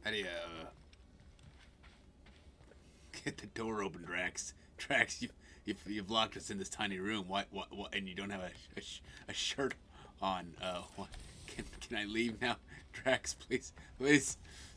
How do you get the door open, Drax? Drax, you've locked us in this tiny room. What? And you don't have a shirt on. What? Can I leave now, Drax? Please, please.